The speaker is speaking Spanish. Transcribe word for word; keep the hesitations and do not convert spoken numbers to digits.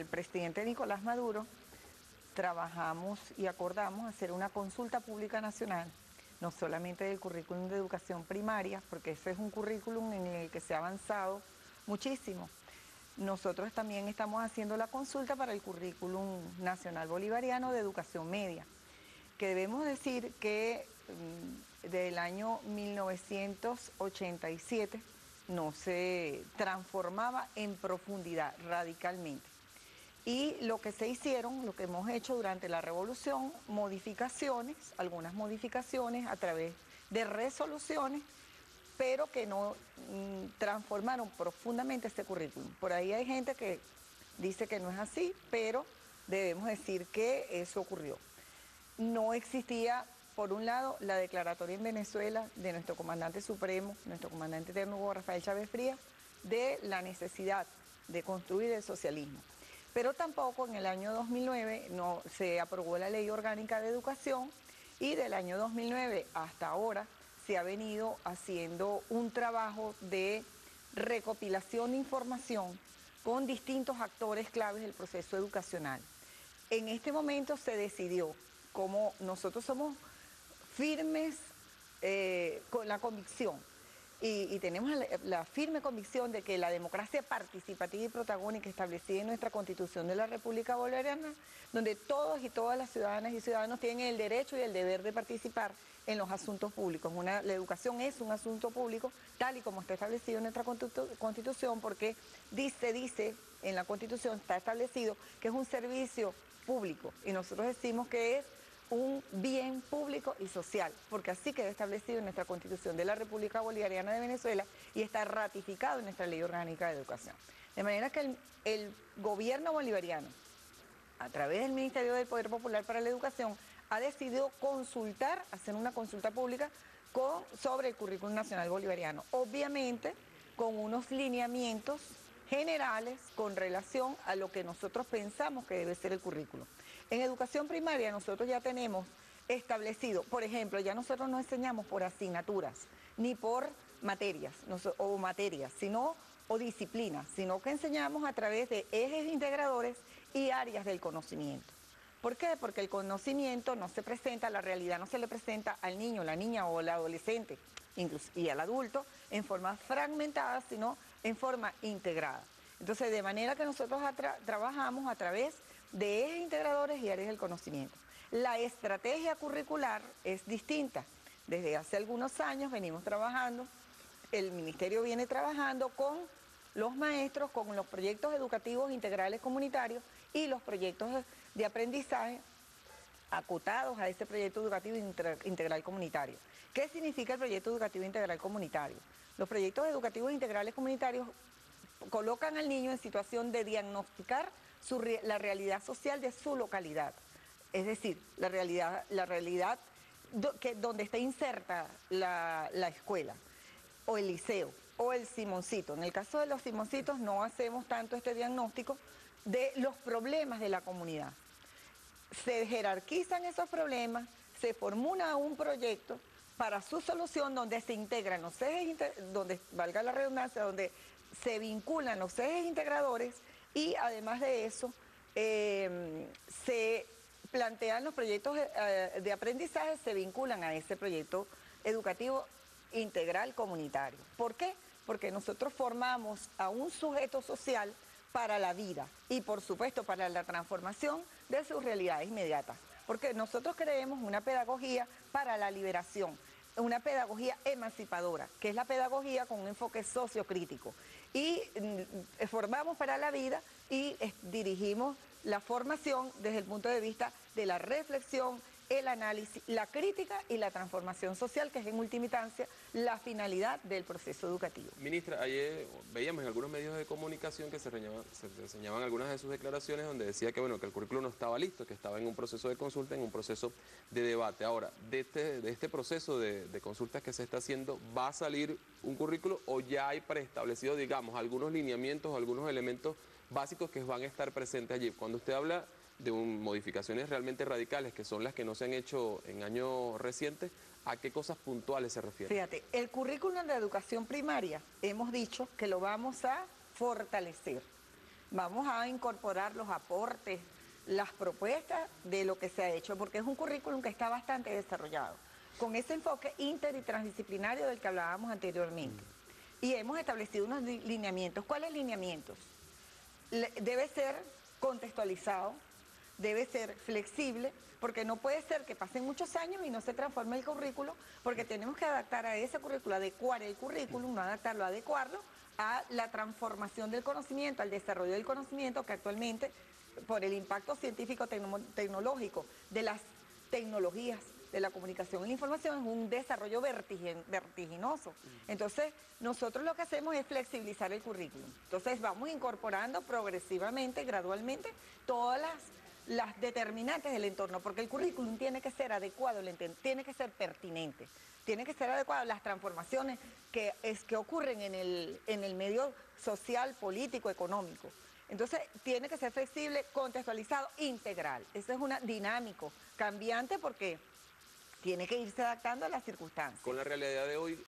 presidente Nicolás Maduro trabajamos y acordamos hacer una consulta pública nacional, no solamente del currículum de educación primaria, porque ese es un currículum en el que se ha avanzado muchísimo. Nosotros también estamos haciendo la consulta para el currículum nacional bolivariano de educación media, que debemos decir que mmm, del año mil novecientos ochenta y siete no se transformaba en profundidad radicalmente. Y lo que se hicieron, lo que hemos hecho durante la revolución, modificaciones, algunas modificaciones a través de resoluciones, pero que no mmm, transformaron profundamente este currículum. Por ahí hay gente que dice que no es así, pero debemos decir que eso ocurrió. No existía, por un lado, la declaratoria en Venezuela de nuestro comandante supremo, nuestro comandante eterno Hugo Rafael Chávez Frías, de la necesidad de construir el socialismo. Pero tampoco en el año dos mil nueve no, se aprobó la Ley Orgánica de Educación y del año dos mil nueve hasta ahora se ha venido haciendo un trabajo de recopilación de información con distintos actores claves del proceso educacional. En este momento se decidió, como nosotros somos firmes eh, con la convicción y, y tenemos la, la firme convicción de que la democracia participativa y protagónica establecida en nuestra Constitución de la República Bolivariana, donde todos y todas las ciudadanas y ciudadanos tienen el derecho y el deber de participar en los asuntos públicos. Una, la educación es un asunto público, tal y como está establecido en nuestra Constitución, porque dice, dice en la Constitución, está establecido que es un servicio público, y nosotros decimos que es un bien público y social, porque así queda establecido en nuestra Constitución de la República Bolivariana de Venezuela y está ratificado en nuestra Ley Orgánica de Educación. De manera que el, el gobierno bolivariano, a través del Ministerio del Poder Popular para la Educación, ha decidido consultar, hacer una consulta pública con, sobre el currículum nacional bolivariano, obviamente con unos lineamientos generales con relación a lo que nosotros pensamos que debe ser el currículum. En educación primaria nosotros ya tenemos establecido, por ejemplo, ya nosotros no enseñamos por asignaturas, ni por materias o materias, sino o disciplinas, sino que enseñamos a través de ejes integradores y áreas del conocimiento. ¿Por qué? Porque el conocimiento no se presenta, la realidad no se le presenta al niño, la niña o al adolescente incluso, y al adulto en forma fragmentada, sino en forma integrada. Entonces, de manera que nosotros tra trabajamos a través de ejes integradores y áreas del conocimiento. La estrategia curricular es distinta. Desde hace algunos años venimos trabajando, el Ministerio viene trabajando con los maestros, con los proyectos educativos integrales comunitarios y los proyectos de aprendizaje acotados a ese proyecto educativo integral comunitario. ¿Qué significa el proyecto educativo integral comunitario? Los proyectos educativos integrales comunitarios colocan al niño en situación de diagnosticar su, la realidad social de su localidad, es decir, la realidad, la realidad do, que, donde está inserta la, la escuela, o el liceo, o el Simoncito. En el caso de los Simoncitos no hacemos tanto este diagnóstico de los problemas de la comunidad. Se jerarquizan esos problemas, se formula un proyecto para su solución donde se integran los ejes, donde valga la redundancia, donde se vinculan los ejes integradores y además de eso eh, se plantean los proyectos eh, de aprendizaje, se vinculan a ese proyecto educativo integral comunitario. ¿Por qué? Porque nosotros formamos a un sujeto social para la vida y por supuesto para la transformación de sus realidades inmediatas, porque nosotros creemos una pedagogía para la liberación, una pedagogía emancipadora, que es la pedagogía con un enfoque sociocrítico, y mm, formamos para la vida y eh, dirigimos la formación desde el punto de vista de la reflexión, el análisis, la crítica y la transformación social, que es en última instancia la finalidad del proceso educativo. Ministra, ayer veíamos en algunos medios de comunicación que se reseñaban, se reseñaban algunas de sus declaraciones donde decía que, bueno, que el currículo no estaba listo, que estaba en un proceso de consulta, en un proceso de debate. Ahora, de este, de este proceso de, de consultas que se está haciendo, ¿va a salir un currículo o ya hay preestablecido, digamos, algunos lineamientos, algunos elementos básicos que van a estar presentes allí? Cuando usted habla de un, modificaciones realmente radicales, que son las que no se han hecho en años recientes, ¿a qué cosas puntuales se refiere? Fíjate, el currículum de educación primaria, hemos dicho que lo vamos a fortalecer. Vamos a incorporar los aportes, las propuestas de lo que se ha hecho, porque es un currículum que está bastante desarrollado, con ese enfoque inter y transdisciplinario del que hablábamos anteriormente. Y hemos establecido unos lineamientos. ¿Cuáles lineamientos? Le- debe ser contextualizado, debe ser flexible, porque no puede ser que pasen muchos años y no se transforme el currículo, porque tenemos que adaptar a ese currículo, adecuar el currículum, no adaptarlo, adecuarlo a la transformación del conocimiento, al desarrollo del conocimiento que actualmente, por el impacto científico tecno- tecnológico de las tecnologías de la comunicación y la información, es un desarrollo vertigen- vertiginoso. Entonces, nosotros lo que hacemos es flexibilizar el currículum. Entonces, vamos incorporando progresivamente, gradualmente, todas las, las determinantes del entorno, porque el currículum tiene que ser adecuado, el enten- tiene que ser pertinente, tiene que ser adecuado a las transformaciones que, es, que ocurren en el, en el medio social, político, económico. Entonces, tiene que ser flexible, contextualizado, integral. Eso es una dinámico, cambiante, porque tiene que irse adaptando a las circunstancias. Con la realidad de hoy,